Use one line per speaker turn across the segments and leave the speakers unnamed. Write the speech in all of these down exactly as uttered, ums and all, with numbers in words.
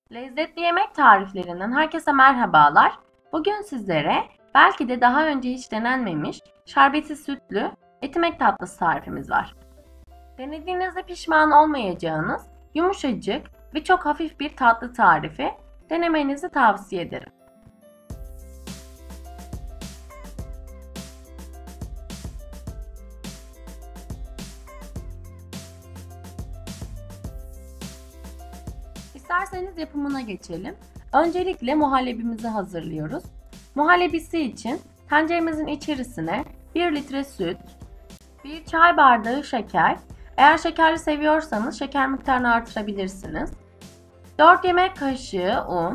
Lezzetli yemek tariflerinden herkese merhabalar. Bugün sizlere belki de daha önce hiç denenmemiş şerbetli sütlü etimek tatlısı tarifimiz var. Denediğinizde pişman olmayacağınız yumuşacık ve çok hafif bir tatlı tarifi, denemenizi tavsiye ederim. İsterseniz yapımına geçelim. Öncelikle muhallebimizi hazırlıyoruz. Muhallebisi için tenceremizin içerisine bir litre süt, bir çay bardağı şeker, eğer şekerli seviyorsanız şeker miktarını artırabilirsiniz, dört yemek kaşığı un,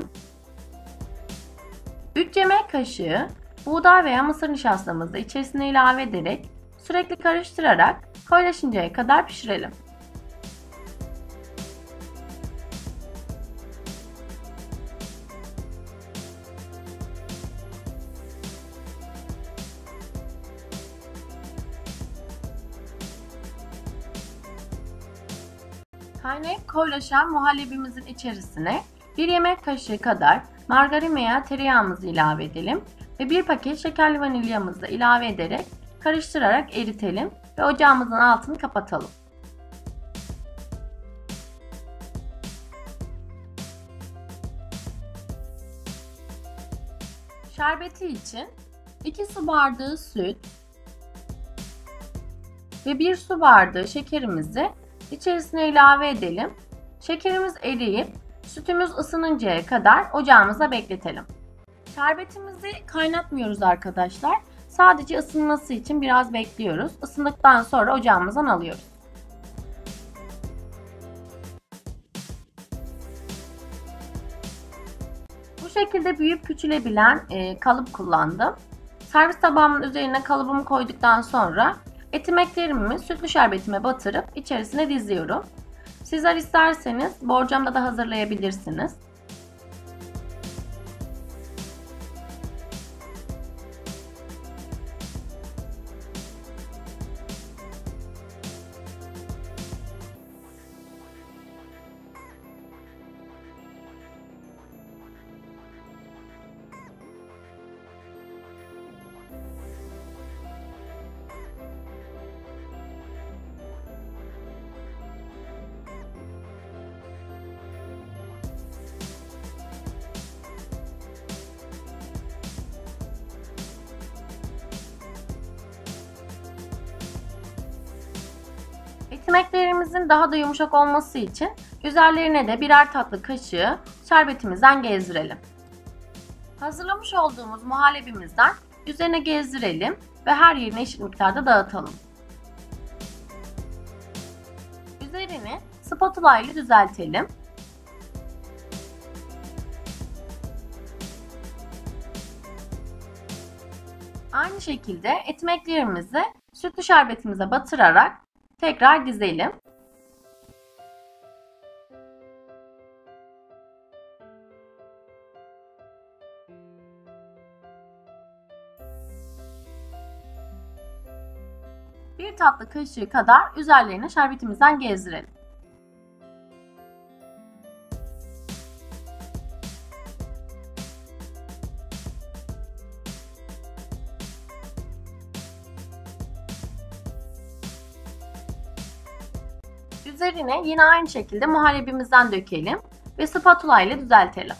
üç yemek kaşığı buğday veya mısır nişastamızı içerisine ilave ederek sürekli karıştırarak koyulaşıncaya kadar pişirelim. Kaynayıp koyulaşan muhallebimizin içerisine bir yemek kaşığı kadar margarin veya tereyağımızı ilave edelim ve bir paket şekerli vanilyamızı da ilave ederek karıştırarak eritelim ve ocağımızın altını kapatalım. Şerbeti için iki su bardağı süt ve bir su bardağı şekerimizi İçerisine ilave edelim. Şekerimiz eriyip sütümüz ısınıncaya kadar ocağımıza bekletelim. Şerbetimizi kaynatmıyoruz arkadaşlar. Sadece ısınması için biraz bekliyoruz. Isındıktan sonra ocağımızdan alıyoruz. Bu şekilde büyüyüp küçülebilen e, kalıp kullandım. Servis tabağımın üzerine kalıbımı koyduktan sonra etimeklerimi sütlü şerbetime batırıp içerisine diziyorum. Sizler isterseniz borcamda da hazırlayabilirsiniz. Etimeklerimizin daha da yumuşak olması için üzerlerine de birer tatlı kaşığı şerbetimizden gezdirelim. Hazırlamış olduğumuz muhallebimizden üzerine gezdirelim ve her yerine eşit miktarda dağıtalım. Üzerini spatula ile düzeltelim. Aynı şekilde etimeklerimizi sütlü şerbetimize batırarak tekrar dizelim. Bir tatlı kaşığı kadar üzerlerine şerbetimizden gezdirelim. Üzerine yine aynı şekilde muhallebimizden dökelim ve spatula ile düzeltelim.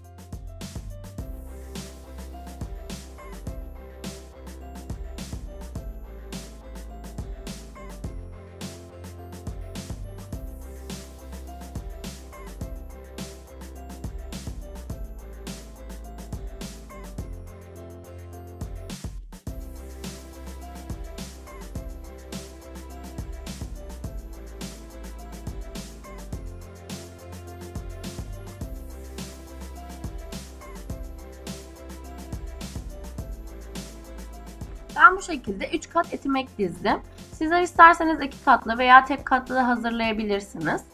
Ben bu şekilde üç kat etimek dizdim. Sizler isterseniz iki katlı veya tek katlı da hazırlayabilirsiniz.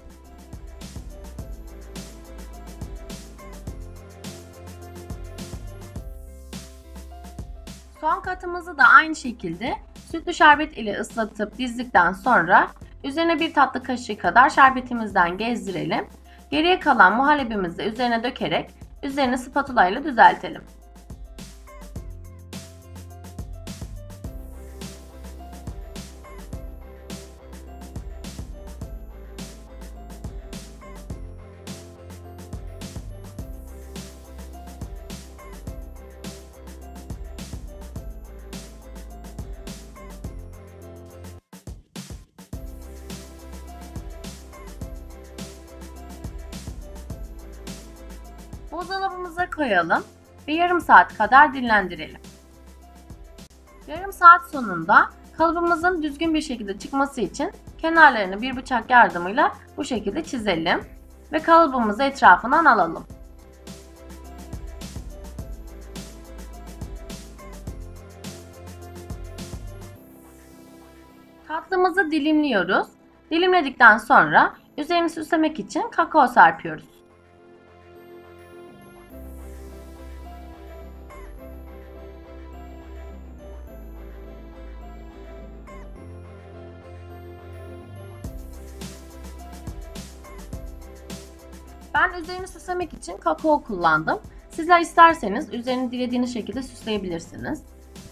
Son katımızı da aynı şekilde sütlü şerbet ile ıslatıp dizdikten sonra üzerine bir tatlı kaşığı kadar şerbetimizden gezdirelim Geriye kalan muhallebimizi de üzerine dökerek üzerini spatula ile düzeltelim. Buzdolabımıza koyalım ve yarım saat kadar dinlendirelim. Yarım saat sonunda kalıbımızın düzgün bir şekilde çıkması için kenarlarını bir bıçak yardımıyla bu şekilde çizelim ve kalıbımızı etrafından alalım. Tatlımızı dilimliyoruz. Dilimledikten sonra üzerini süslemek için kakao serpiyoruz. Ben üzerini süslemek için kakao kullandım. Sizler isterseniz üzerini dilediğiniz şekilde süsleyebilirsiniz.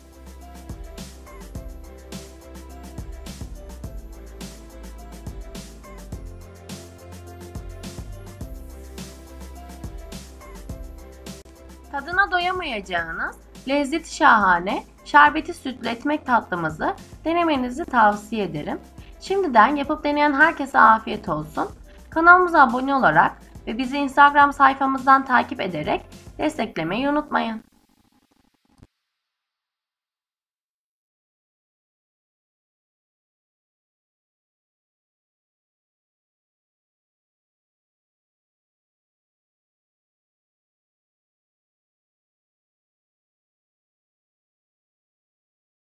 Tadına doyamayacağınız lezzeti şahane şerbeti sütlü ekmek tatlımızı denemenizi tavsiye ederim. Şimdiden yapıp deneyen herkese afiyet olsun. Kanalımıza abone olarak ve bizi Instagram sayfamızdan takip ederek desteklemeyi unutmayın.